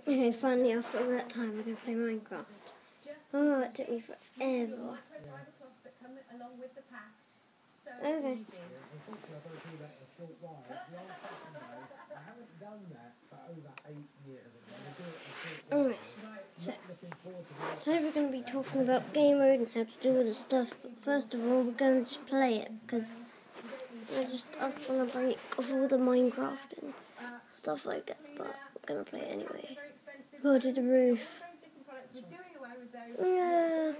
Okay, finally after all that time we're going to play Minecraft. Oh, it took me forever. Okay. Unfortunately, I've got to do that a short while. The old-fashioned way, I haven't done that for over 8 years. I'm going to do it a short while. So, Looking forward to the today we're going to be talking about game mode and how to do all the stuff. But first of all, we're going to just play it because I want to break off all the Minecraft and stuff like that. But we're going to play it anyway. Go to the roof. Yeah.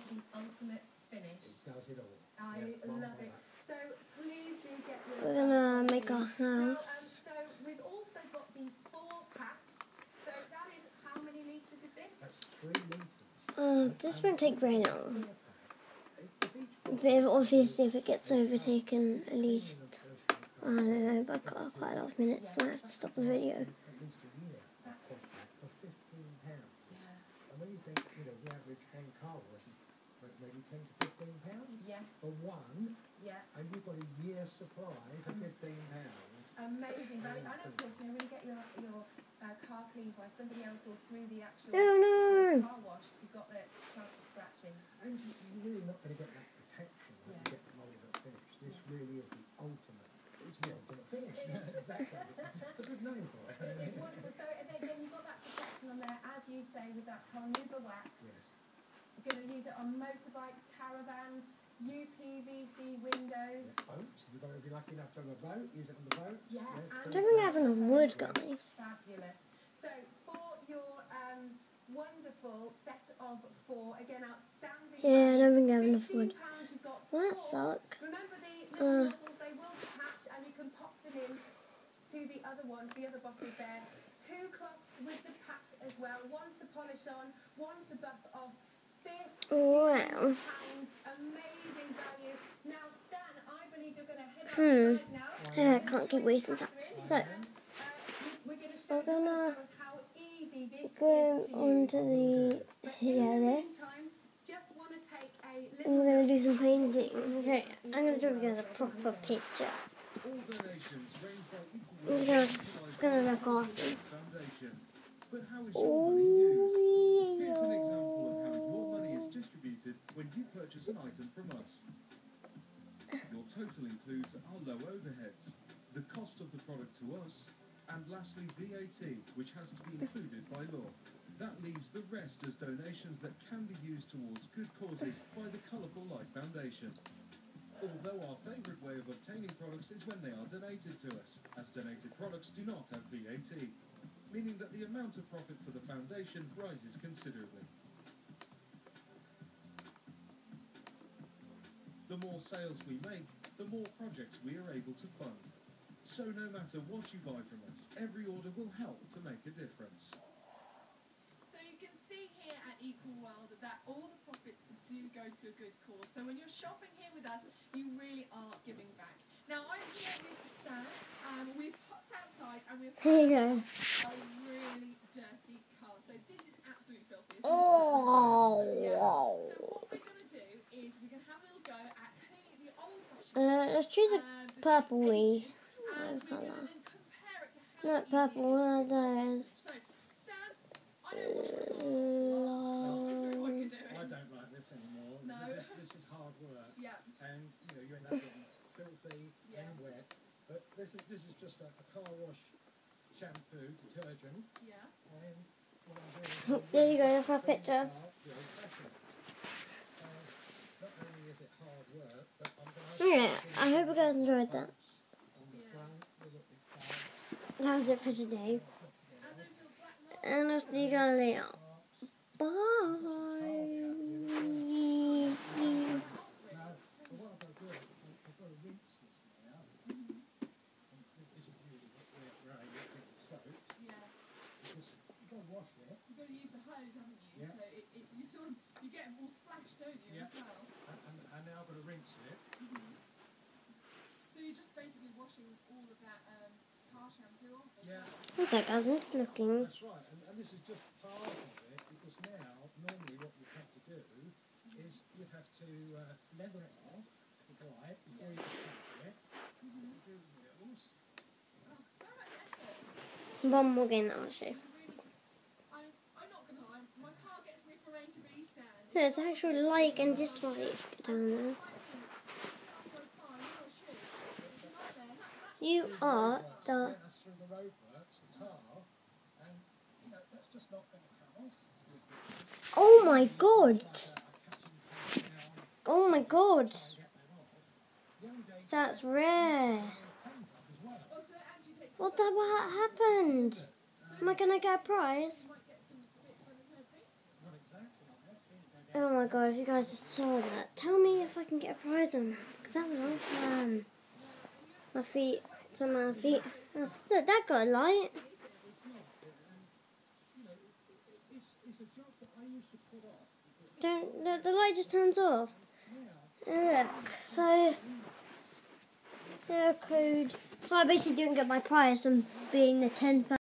We're gonna make our house. So we've also got the 4-pack. So that is, how many litres is this? That's 3 litres. This won't take very long. But obviously if it gets overtaken at least, I don't know, by quite a lot of minutes, I might have to stop the video. At least a year for £15. And when you think, the average hand car wash is maybe £10 to £15 Yes. for one, Yeah. and you've got a year's supply for £15. Amazing value. And of course, when you get your car cleaned by somebody else or through the actual Oh no! car wash, you've got the chance of scratching. And you're really not going to get that protection when you get from ultimate finish. This really is the ultimate. It's the ultimate finish. Exactly. It's a good name for it. It's wonderful. So then you've got that protection on there, as you say, with that Carnauba wax. Yes. You're going to use it on motorbikes, caravans, UPVC windows. Boats. If you're lucky enough to have a boat, use it on the boats. Yeah. I don't think I have enough wood, guys. Fabulous. So for your wonderful set of 4, again outstanding. Yeah, I don't think I have enough wood. £15 you've got Well, that 4. sucks. Remember the little bottles, they will detach and you can pop them in to the other ones, the other bottles there. 2 cloths with the pack as well, 1 to polish on, 1 to buff off. Wow. Amazing value. Now Stan, I believe you're going to head out right now. Yeah, I can't keep wasting time. So, we're going to we're gonna us how easy this go is to onto use. the, this. Just want to take a And we're going to do some painting. Okay, I'm going to do it as a proper picture. It's going to look awesome. But how is your money used? Here's an example of how your money is distributed when you purchase an item from us. Your total includes our low overheads, the cost of the product to us, and lastly VAT, which has to be included by law. That leaves the rest as donations that can be used towards good causes by the Colourful Life Foundation. Although our favourite way of obtaining products is when they are donated to us, as donated products do not have VAT, meaning that the amount of profit for the foundation rises considerably. The more sales we make, the more projects we are able to fund. So no matter what you buy from us, every order will help to make a difference. So you can see here at Equal World that all the profits do go to a good cause. So when you're shopping here with us, you really are giving back. Now I'm here with Stan. We've popped outside and we've Here you go. a really dirty car. So this is absolutely filthy. Oh! Yeah. So what we're going to do is we're going to have a little go at cleaning the old-fashioned Let's choose a purpley and we're colour. going to compare it to how Not purple, one of those. So, Stan, I don't want to what you're doing. I don't like this anymore. No. This is hard work. Yeah. And, you end up getting filthy Yeah. and wet. But this is just a car wash shampoo, detergent. Yeah. And what I'm doing is There you go, that's my picture. the old-fashioned. Not only is it hard work, but I'm going to Yeah, I hope you guys enjoyed that. on the front with it. That was it for today. And I'll see you guys later. Bye. Now, what I've got to do is I've got to rinse this now. And this is really where I get the soap. Yeah. Because you've got to wash it. You've got to use the hose, haven't you? Yeah. So you sort of, you get more splash, don't you, Yeah. as well? And now I've got to rinse it. So you're just basically washing all of that car shampoo off? Yeah. What's that, guys? I'm just looking. That's right. And this is just part of it, because now, normally what you have to do is you have to leather it off, dry it, before you can it. You do the wheels. Oh, so much effort. One more game that I'll show you. Really just There's actually like and dislike down there. You are the... Us through the roadworks, the tar, and that's just not going to come off. Oh my god! Oh my god! That's rare. What happened? Am I gonna get a prize? Oh my god, if you guys just saw that, tell me if I can get a prize or not, because that was awesome. My feet, some of my feet. Oh, look, that got a light. Don't, look, the light just turns off. Look, so, the code. So I basically didn't get my prize from being the 10,000.